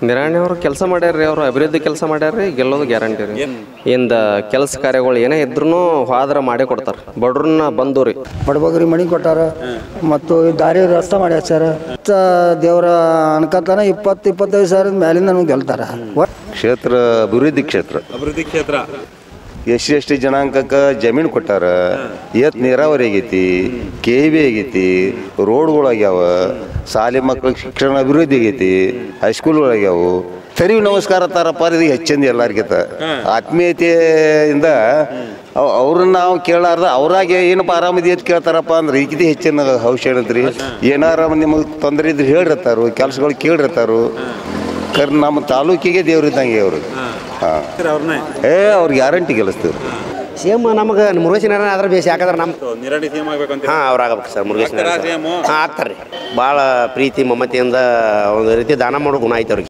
ನಿರಾಣಿ ಅವರು ಕೆಲಸ ಮಾಡ್ಯಾರ್ರಿ, ಅವರು ಅಭಿವೃದ್ಧಿ ಕೆಲಸ ಮಾಡ್ಯಾರ್ರಿ, ಗೆಲ್ಲೋದು ಗ್ಯಾರಂಟಿ ರೀ. ಇಂದ ಕೆಲಸ ಕಾರ್ಯಗಳು ಏನೇ ಇದ್ರೂ ಹೋದ್ರ ಮಾಡೇ ಕೊಡ್ತಾರೆ. ಬಡ್ರನ್ನ ಬಂದು ರೀ ಬಡಬಗ್ರಿ ಮಣಿ ಕೊಟ್ಟಾರ ಮತ್ತು ದಾರಿ ರಸ್ತೆ ಮಾಡ್ಯಾರ ಸರ್. ದೇವರ ಅನ್ಕತಾನ 20-25 ಸಾವಿರದ ಮೇಲಿಂದ ನಮ್ಗೆ ಗೆಲ್ತಾರ. ಕ್ಷೇತ್ರ ಅಭಿವೃದ್ಧಿ ಕ್ಷೇತ್ರ SC ಜನಾಂಗಕ್ಕೆ ಜಮೀನು ಕೊಟ್ಟಾರ. ನೀರಾವರಿ ಆಗೈತಿ, KV ಆಗೈತಿ, ರೋಡ್ಗಳಾಗ್ಯಾವ, ಶಾಲೆ ಮಕ್ಳಿಗೆ ಶಿಕ್ಷಣ ಅಭಿವೃದ್ಧಿ ಆಗೈತಿ, ಹೈಸ್ಕೂಲ್ಗಳಾಗ್ಯಾವು. ಸರಿ ನಮಸ್ಕಾರ ತಾರಪ್ಪ, ಇದು ಹೆಚ್ಚಿಂದ ಎಲ್ಲರಿಗಿಂತ ಆತ್ಮೀಯತೆಯಿಂದ ಅವ್ರನ್ನ ನಾವು ಕೇಳಾರ್ದ ಅವ್ರಾಗೆ ಏನಪ್ಪ ಆರಾಮದಿ ಅಂತ ಕೇಳ್ತಾರಪ್ಪ ಅಂದ್ರೆ ಈಗಿದ ಹೆಚ್ಚಿನ ಔಷಧ ಏನಂತ್ರಿ, ಏನಾರ ನಿಮಗೆ ತೊಂದರೆ ಇದ್ರೆ ಹೇಳಿರ್ತಾರು, ಕೆಲಸಗಳು ಕೇಳಿರ್ತಾರು. ನಮ್ಮ ತಾಲೂಕಿಗೆ ದೇವ್ರಿದ್ದಂಗೆ ಅವರು. ಅವ್ರು ಗ್ಯಾರಂಟಿ ಗೆಲ್ಲಿಸ್ತೀವಿ. ಸೇಮ್ ನಮಗೆ ಮುರುಗೇಶ್ ನಾರಾಯಣ ಆದ್ರೆ ಬೇಸಿ, ಯಾಕಂದ್ರೆ ನಮ್ಮ ಅವ್ರು ಆಗಬೇಕು ಸರ್. ಮುರುಗೇಶ್ ನಾರಾಯಣ ಆಗ್ತಾರೆ ರೀ. ಭಾಳ ಪ್ರೀತಿ ಮಮತೆಯಿಂದ ಒಂದು ರೀತಿ ದಾನ ಮಾಡೋ ಗುಣ ಐತೆ ಅವ್ರಿಗೆ.